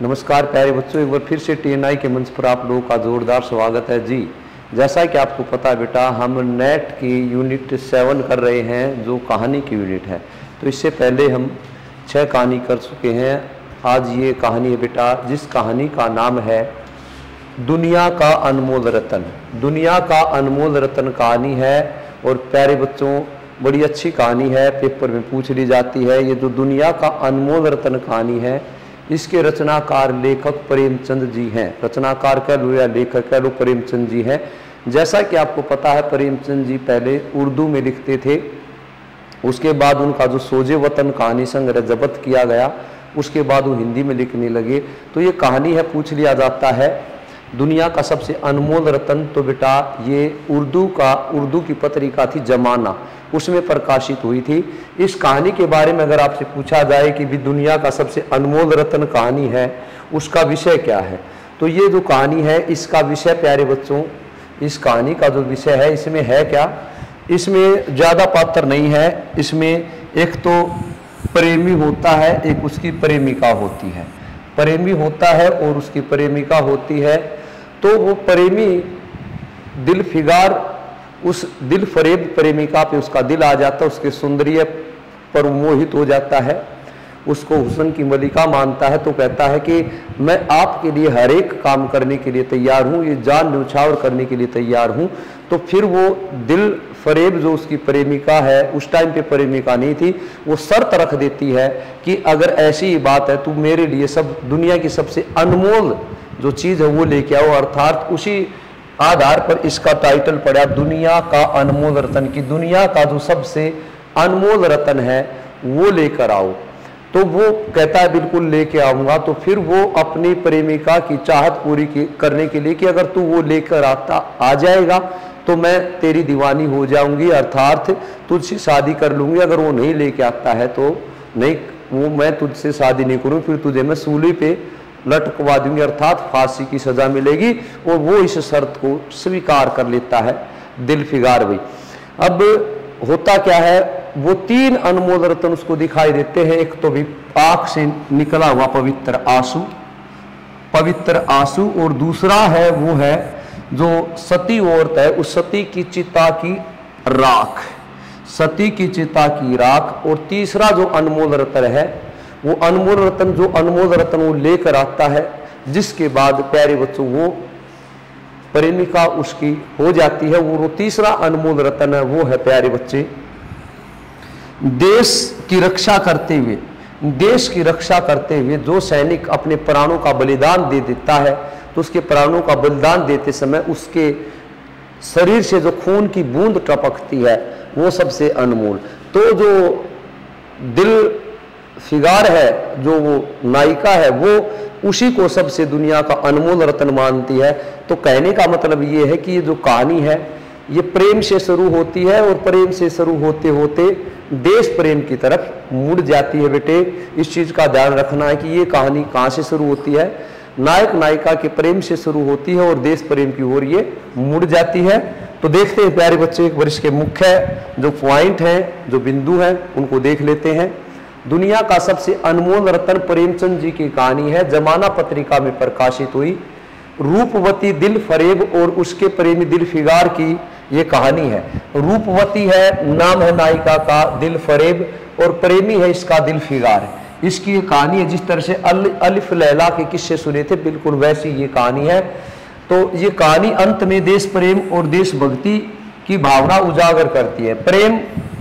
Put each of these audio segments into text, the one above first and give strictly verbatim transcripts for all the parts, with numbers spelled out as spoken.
नमस्कार प्यारे बच्चों, एक बार फिर से टी एन आई के मंच पर आप लोगों का जोरदार स्वागत है जी। जैसा कि आपको पता है बेटा, हम नेट की यूनिट सेवन कर रहे हैं जो कहानी की यूनिट है। तो इससे पहले हम छह कहानी कर चुके हैं। आज ये कहानी है बेटा, जिस कहानी का नाम है दुनिया का अनमोल रतन। दुनिया का अनमोल रतन कहानी है और प्यारे बच्चों बड़ी अच्छी कहानी है, पेपर में पूछ ली जाती है। ये जो दुनिया का अनमोल रतन कहानी है, इसके रचनाकार लेखक प्रेमचंद जी हैं। रचनाकार कह लो या लेखक कह लो, प्रेमचंद जी हैं। जैसा कि आपको पता है, प्रेमचंद जी पहले उर्दू में लिखते थे, उसके बाद उनका जो सोजे वतन कहानी संग्रह जब्त किया गया, उसके बाद वो हिंदी में लिखने लगे। तो ये कहानी है, पूछ लिया जाता है दुनिया का सबसे अनमोल रतन। तो बेटा ये उर्दू का उर्दू की पत्रिका थी जमाना, उसमें प्रकाशित हुई थी। इस कहानी के बारे में अगर आपसे पूछा जाए कि भी दुनिया का सबसे अनमोल रतन कहानी है, उसका विषय क्या है, तो ये जो कहानी है इसका विषय प्यारे बच्चों, इस कहानी का जो विषय है इसमें है क्या, इसमें ज़्यादा पात्र नहीं है। इसमें एक तो प्रेमी होता है, एक उसकी प्रेमिका होती है। प्रेमी होता है और उसकी प्रेमिका होती है। तो वो प्रेमी दिल फिगार, उस दिल फरेब प्रेमिका पे उसका दिल आ जाता है, उसके सौंदर्य पर मोहित हो जाता है, उसको हुस्न की मलिका मानता है। तो कहता है कि मैं आपके लिए हर एक काम करने के लिए तैयार हूँ, ये जान न्यौछावर करने के लिए तैयार हूँ। तो फिर वो दिल फरेब जो उसकी प्रेमिका है, उस टाइम पे प्रेमिका नहीं थी, वो शर्त रख देती है कि अगर ऐसी ही बात है, तू मेरे लिए सब दुनिया की सबसे अनमोल जो चीज़ है वो लेके आओ। अर्थात उसी आधार पर इसका टाइटल पड़ा दुनिया का अनमोल रतन, की दुनिया का जो सबसे अनमोल रतन है वो लेकर आओ। तो वो कहता है बिल्कुल लेके आऊंगा। तो फिर वो अपनी प्रेमिका की चाहत पूरी करने के लिए कि अगर तू वो लेकर आता आ जाएगा तो मैं तेरी दीवानी हो जाऊंगी, अर्थात तुझसे शादी कर लूंगी। अगर वो नहीं लेके आता है तो नहीं, वो मैं तुझसे शादी नहीं करूँ, फिर तुझे मैं सूली पे लटकवा दूंगी, अर्थात फांसी की सजा मिलेगी। और वो इस शर्त को स्वीकार कर लेता है दिल फिगार भाई। अब होता क्या है, वो तीन अनमोल रतन उसको दिखाई देते हैं। एक तो भी आंख से निकला हुआ पवित्र आंसू, पवित्र आंसू, और दूसरा है वो है जो सती औरत है, उस सती की चिता की राख, सती की चिता की राख। और तीसरा जो अनमोल रतन है, वो अनमोल रतन जो अनमोल रतन वो लेकर आता है, जिसके बाद प्यारे बच्चों वो प्रेमिका उसकी हो जाती है। वो तीसरा अनमोल रतन है वो है प्यारे बच्चे देश की रक्षा करते हुए, देश की रक्षा करते हुए जो सैनिक अपने प्राणों का बलिदान दे देता है, तो उसके प्राणों का बलिदान देते समय उसके शरीर से जो खून की बूंद टपकती है वो सबसे अनमोल। तो जो दिल फिगार है, जो वो नायिका है, वो उसी को सबसे दुनिया का अनमोल रतन मानती है। तो कहने का मतलब ये है कि ये जो कहानी है ये प्रेम से शुरू होती है और प्रेम से शुरू होते होते देश प्रेम की तरफ मुड़ जाती है। बेटे इस चीज का ध्यान रखना है कि ये कहानी कहाँ से शुरू होती है, नायक नायिका के प्रेम से शुरू होती है और देश प्रेम की ओर ये मुड़ जाती है। तो देखते हैं प्यारे बच्चे, एक वर्ष के मुख्य जो पॉइंट हैं, जो बिंदु हैं, उनको देख लेते हैं। दुनिया का सबसे अनमोल रतन प्रेमचंद जी की कहानी है, जमाना पत्रिका में प्रकाशित हुई। रूपवती दिल फरेब और उसके प्रेमी दिल फिगार की ये कहानी है। रूपवती है, नाम है नायिका का, दिल फरेब, और प्रेमी है इसका दिल फिगार। इसकी ये कहानी है, जिस तरह से अल, अलिफ लैला के किस्से सुने थे, बिल्कुल वैसी ये कहानी है। तो ये कहानी अंत में देश प्रेम और देशभक्ति की भावना उजागर करती है। प्रेम,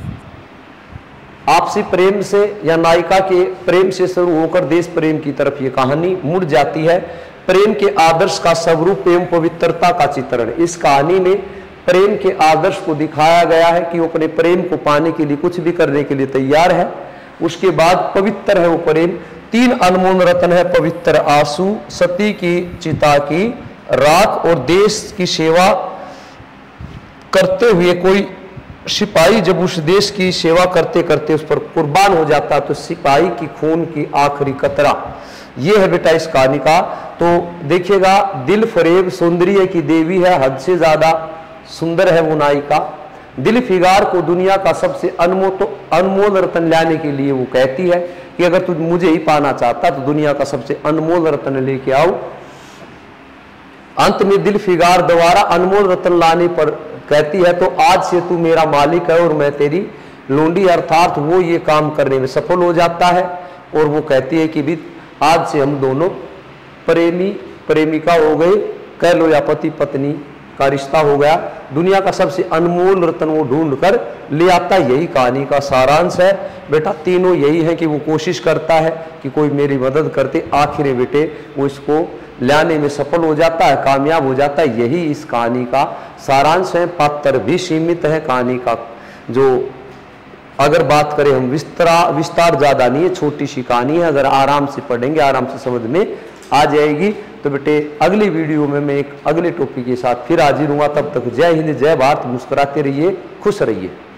आपसी प्रेम से या नायिका के प्रेम से शुरू होकर देश प्रेम की तरफ ये कहानी मुड़ जाती है। प्रेम के आदर्श का स्वरूप एवं पवित्रता का चित्रण। इस कहानी में प्रेम के आदर्श को दिखाया गया है कि वो अपने प्रेम को पाने के लिए कुछ भी करने के लिए तैयार है। उसके बाद पवित्र है वो प्रेम। तीन अनमोल रतन है, पवित्र आंसू, सती की चिता की राख और देश की सेवा करते हुए कोई सिपाही जब उस देश की सेवा करते करते उस पर कुर्बान हो जाता, तो सिपाही की खून की आखिरी कतरा, ये है बेटा इस कहानी का। तो देखिएगा, दिल फरेब सौंदर्य की देवी है, हद से ज्यादा सुंदर है वो नायिका। दिल फिगार को दुनिया का सबसे अनमोल तो अनमोल रतन लाने के लिए वो कहती है कि अगर तू मुझे ही पाना चाहता तो दुनिया का सबसे अनमोल रत्न लेके आओ। अंत में दिल फिगार द्वारा अनमोल रत्न लाने पर कहती है तो आज से तू मेरा मालिक है और मैं तेरी लोंडी, अर्थात वो ये काम करने में सफल हो जाता है और वो कहती है कि भी आज से हम दोनों प्रेमी प्रेमिका हो गए, कह लो या पति पत्नी का रिश्ता हो गया। दुनिया का सबसे अनमोल रत्न वो ढूंढ कर ले आता। यही कहानी का सारांश है बेटा। तीनों यही है कि वो कोशिश करता है कि कोई मेरी मदद करते, आखिर बेटे वो इसको लाने में सफल हो जाता है, कामयाब हो जाता है। यही इस कहानी का सारांश है। पात्र भी सीमित है कहानी का, जो अगर बात करें हम विस्तार विस्तार ज़्यादा नहीं है, छोटी सी कहानी है। अगर आराम से पढ़ेंगे आराम से समझ में आ जाएगी। तो बेटे अगली वीडियो में मैं एक अगले टॉपिक के साथ फिर हाजिर हूँगा। तब तक जय हिंद, जय भारत। मुस्कुराते रहिए, खुश रहिए।